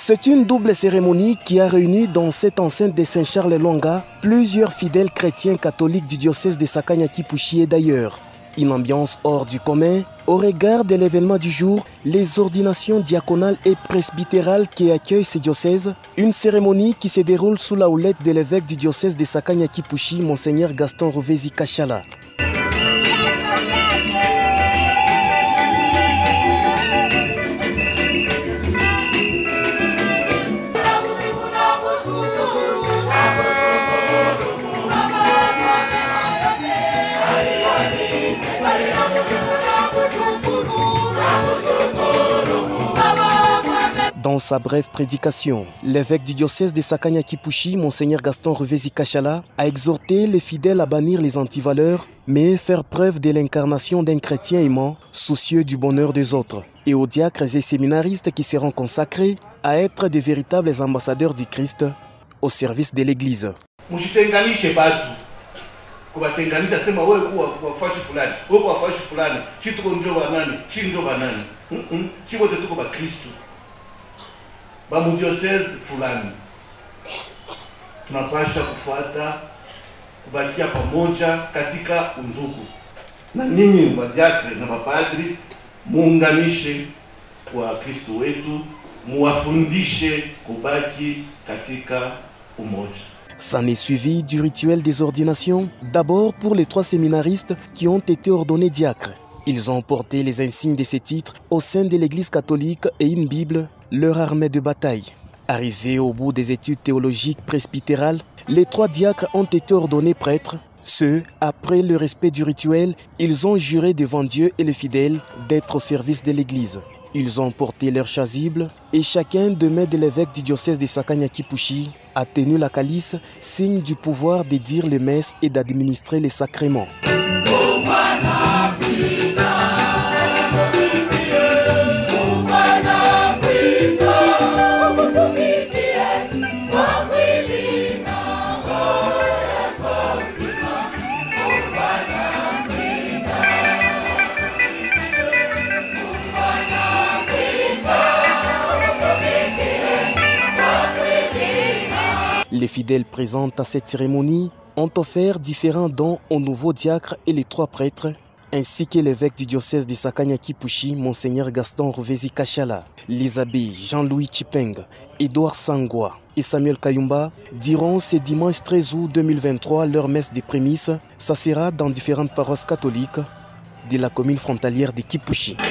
C'est une double cérémonie qui a réuni dans cette enceinte de Saint-Charles-Longa plusieurs fidèles chrétiens catholiques du diocèse de Sakanya-Kipushi et d'ailleurs. Une ambiance hors du commun au regard de l'événement du jour, les ordinations diaconales et presbytérales qui accueillent ces diocèses. Une cérémonie qui se déroule sous la houlette de l'évêque du diocèse de Sakanya-Kipushi, Monseigneur Gaston Rouvezi Kachala. Dans sa brève prédication, l'évêque du diocèse de Sakanya-Kipushi, Monseigneur Gaston Rouvezi Kachala, a exhorté les fidèles à bannir les antivaleurs, mais faire preuve de l'incarnation d'un chrétien aimant, soucieux du bonheur des autres, et aux diacres et séminaristes qui seront consacrés à être de véritables ambassadeurs du Christ au service de l'Église. Bamudiocese fulani tunapasha kufuata kubakia pamoja katika undugu, na ninyi madiakre na mapadri muunganishe kwa Kristo wetu, muwafundishe kubaki katika umoja. S'en est suivi du rituel des ordinations, d'abord pour les 3 séminaristes qui ont été ordonnés diacres. Ils ont porté les insignes de ces titres au sein de l'Église catholique et une Bible, leur armée de bataille. Arrivés au bout des études théologiques presbytérales, les 3 diacres ont été ordonnés prêtres. Ceux, après le respect du rituel, ils ont juré devant Dieu et les fidèles d'être au service de l'Église. Ils ont porté leur chasuble et chacun de main de l'évêque du diocèse de Sakanya-Kipushi a tenu la calice, signe du pouvoir de dire les messes et d'administrer les sacrements. Les fidèles présents à cette cérémonie ont offert différents dons aux nouveaux diacres et les 3 prêtres, ainsi que l'évêque du diocèse de Sakanya-Kipushi, Monseigneur Gaston Rouvezi Kachala. Les abbés Jean-Louis Chipeng, Edouard Sangwa et Samuel Kayumba diront ce dimanche 13 août 2023 leur messe des prémices. Ça sera dans différentes paroisses catholiques de la commune frontalière de Kipushi.